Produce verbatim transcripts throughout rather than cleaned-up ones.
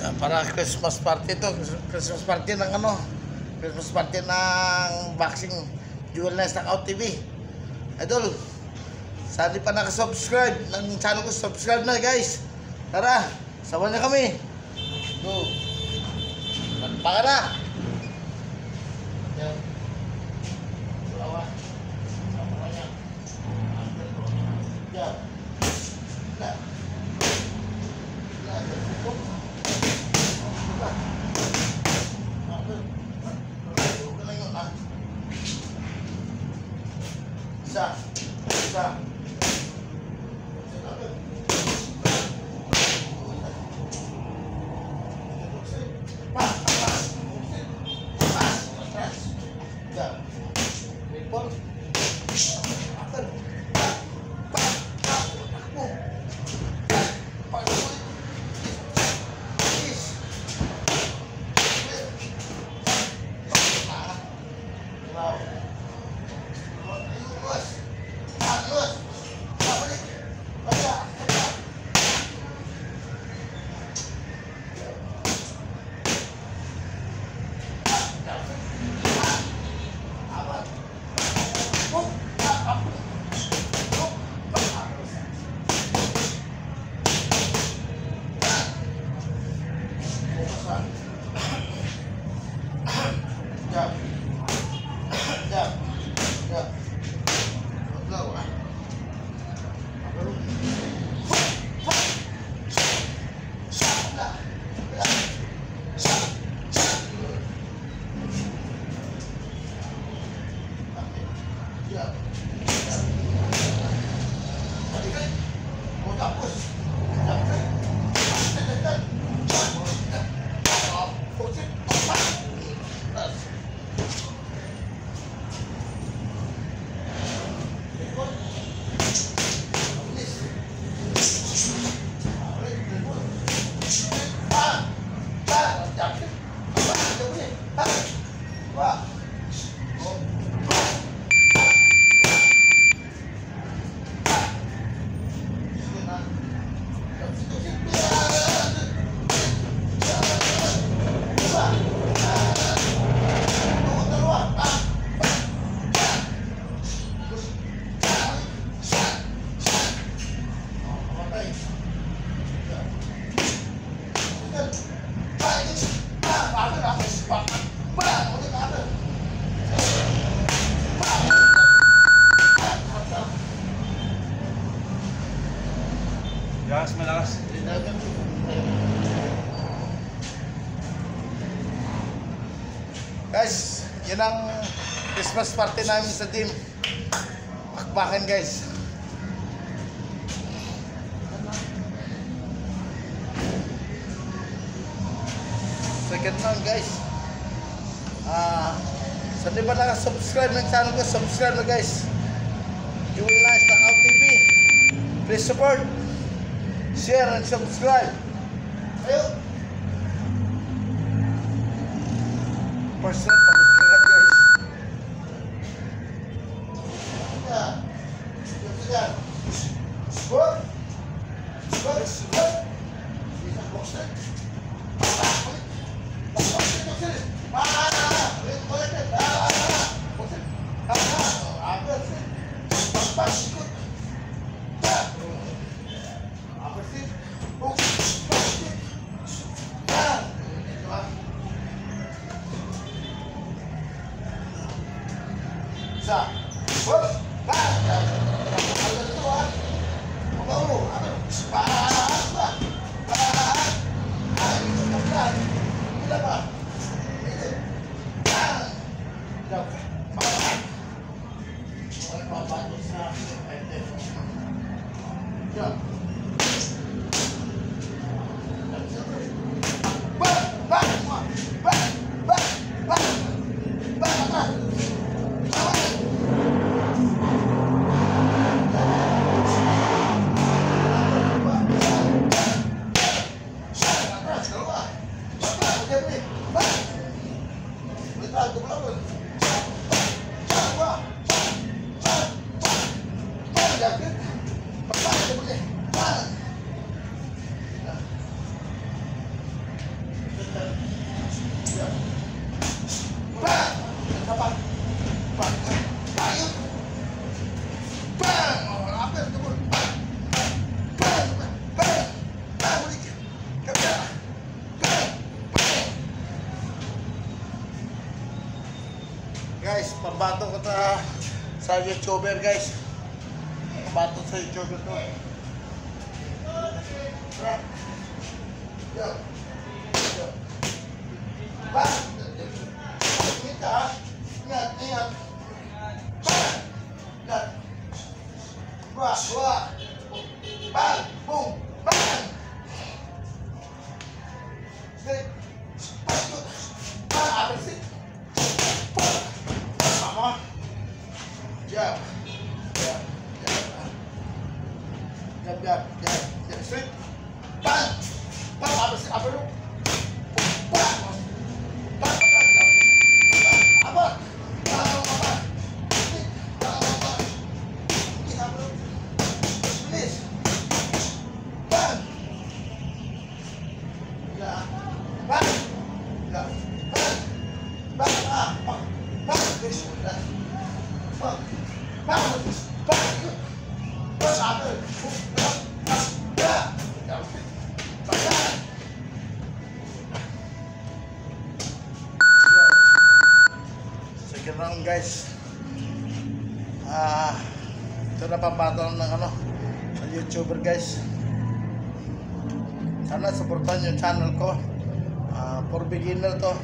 para Christmas party to, Christmas party ng ano, Christmas party ng boxing Jewel Nice ng Out T V. Idol, sa di pa nakasubscribe ng channel ko, subscribe na guys. Tara, sama na kami. Go. Baka na. Yan. Dalawa. Sama niya. Yan. Yan. Isa, isa. Gas malakas. Guys, yun ang Christmas party namin sa team. Bakbakan guys. Second round guys. Ah, sa di ba nakasubscribe ng channel ko, subscribe na guys. Jewel Nice ng Out T V. Please support, share and subscribe. Ayo. Percent pag-subscribe guys. Ya. Ya. Support. Support. Support. Bisa boxer. Sa, wah, bah, ada itu ah, mau, apa, bah, bah, bah, ayo cepat, tidak apa, ini, ah, tidak, bah, oleh bapak dosa, ente, ya, bah, bah, bah, bah, bah, bah, bah. Guys, pambato ko ta sa YouTuber guys. Pambato sa YouTuber to. Yo. Yo. Ba. Kita. Ingat, ingat. Ba. Ingat. Ba, ba. Bang, boom, bang. Straight. Bang, apa sih? Sama. Jab. Jab. Jab. Jab, jab, jab. Jab straight. Bang. Bang, apa sih? Apa lu? Bang. Bang, apa? Apa? Bang, apa? Bang, apa? Ini apa lu? Please. Bang. Ya. Bang. Ya. Bang. Bang. Ah. Bang. Bang. Please. Bang. Bang. Bang. Bang. Bang. Apa? Bang. Ya. Ya. Bang. Second round guys. Ah, ito na pambato ng ano sa YouTuber guys. Sana supportan yung channel ko. Ah, for beginner to.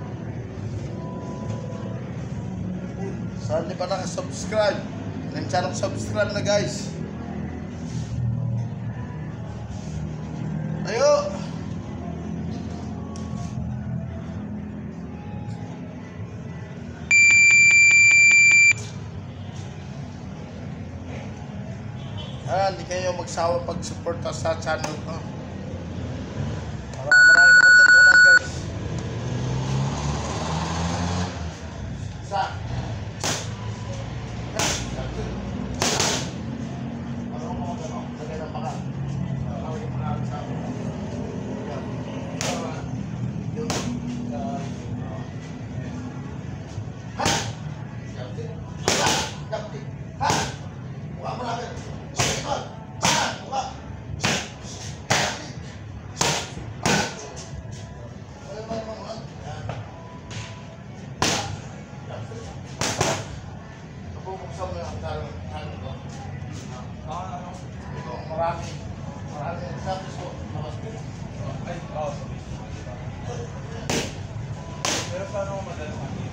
Sa hindi pa naka-subscribe, ng channel subscribe na guys. Ayo. Ah, hindi kayo magsawa pag-suporta sa channel ko. Para marami ka matutunan guys. Isa. Ano mo gano'n? Lagay ng baka. Lagay ng baka sa ako. Yun. Ha! Kapti. Ha! Buka mo namin. Marami. Marami. Sabi ko, namaspil. Ay, oo. Pero paano ko madala makikita?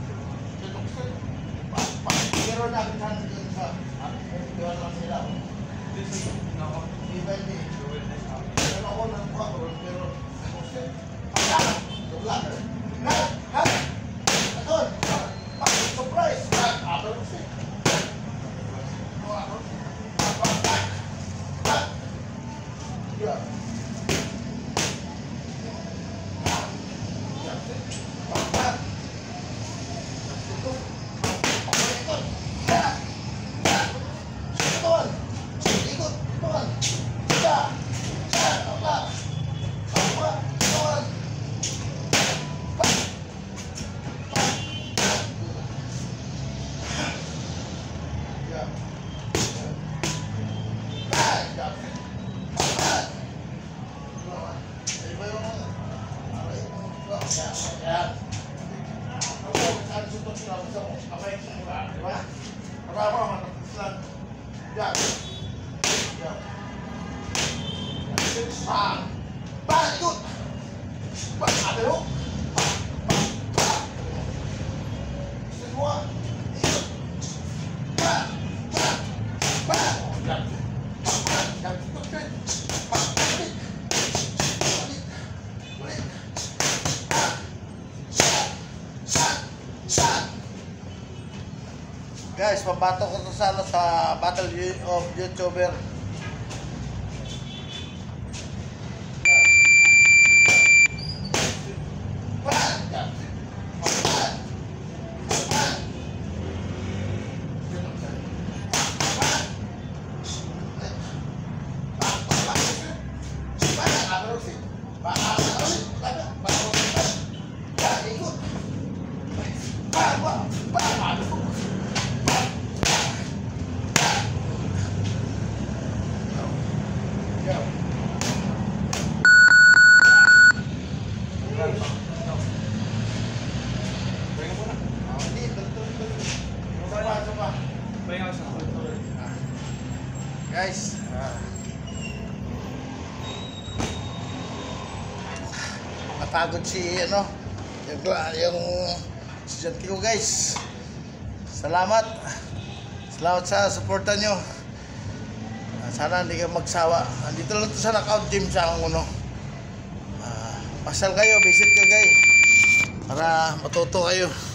Pero nakitahan din sa diwan lang sila. This is, nako. Iba hindi. Pero ako nang pakron, pero ha! Dugla. Ha! Ha! Aton! Surprise! Ha! Abang siya. Yeah. Yan. Ako, saan sutok sila sa kamay ko mula, di ba? Para ako, matatislan. Yan. Yan. Yan. Bang! Bang! Ikot! Bang! Ate mo! Bang! Bang! Bang! Ikot mo ah! Ikot! Bang! Bang! Bang! Yan. Bang! Bang! Yan. Ikot ka! Bang! Ulit! Ulit! Ulit! Guys, pambato ko to sa ano sa Battle of YouTuber. Guys, ah, napagod si ano, yung, yung estudyante ko guys. Salamat. Salamat sa suporta nyo. Ah, sana hindi kayo magsawa. Andito lang to sa Knockout Gym sa Anguno. Ah, pasal kayo, visit kayo guys. Para matuto kayo.